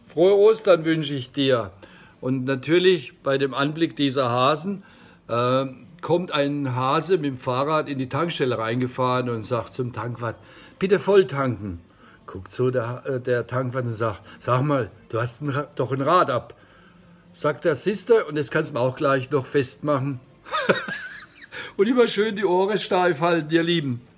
Frohe Ostern wünsche ich dir. Und natürlich bei dem Anblick dieser Hasen kommt ein Hase mit dem Fahrrad in die Tankstelle reingefahren und sagt zum Tankwart, bitte voll tanken. Guckt so der Tankwart und sagt, sag mal, du hast doch ein Rad ab. Sagt der Sister, und das kannst du mir auch gleich noch festmachen. Und immer schön die Ohren steif halten, ihr Lieben.